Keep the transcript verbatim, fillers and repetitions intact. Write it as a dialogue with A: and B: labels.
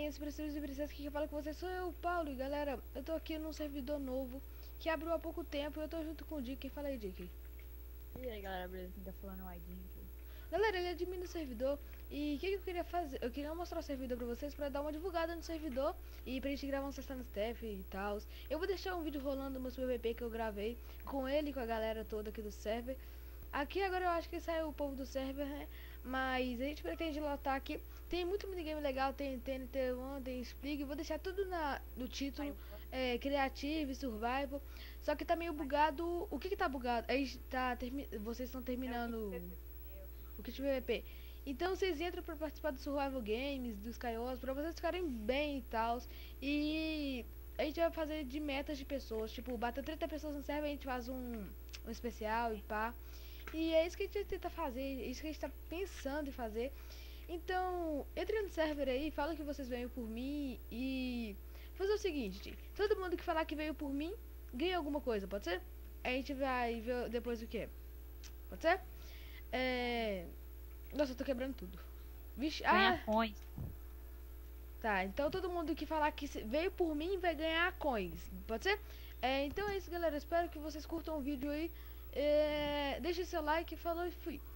A: Games, Princesas e Princesas, que fala com vocês sou eu, Paulo. E galera, eu tô aqui num servidor novo que abriu há pouco tempo e eu tô junto com o Dick. Fala aí, Dick.
B: E aí galera, beleza? Quem tá falando é o Aidin aqui.
A: Galera, ele é admin do servidor. E o que, que eu queria fazer? Eu queria mostrar o servidor pra vocês pra dar uma divulgada no servidor e pra gente gravar um sessão no staff e tal. Eu vou deixar um vídeo rolando no meu P V P que eu gravei com ele e com a galera toda aqui do server. Aqui agora eu acho que saiu o povo do server, né? Mas a gente pretende lotar aqui. Tem muito minigame legal, tem T N T um, tem Splig. Vou deixar tudo na, no título. É, Creative, Survival. Só que tá meio bugado. O que que tá bugado? Aí tá, termi vocês estão terminando o kit P V P. Então vocês entram pra participar do Survival Games, dos Kaios, pra vocês ficarem bem e tal. E a gente vai fazer de metas de pessoas. Tipo, bater trinta pessoas no server, a gente faz um, um especial e pá. E é isso que a gente tenta fazer, é isso que a gente tá pensando em fazer. Então, entre no server aí, fala que vocês veio por mim e fazer o seguinte, todo mundo que falar que veio por mim, ganha alguma coisa, pode ser? A gente vai ver depois o que. Pode ser? É... Nossa, eu tô quebrando tudo. Vixe,
B: Ganha
A: ah,
B: coins.
A: tá, então todo mundo que falar que veio por mim vai ganhar coins, pode ser? É, então é isso, galera, espero que vocês curtam o vídeo aí. É... Deixe seu like, falou e fui.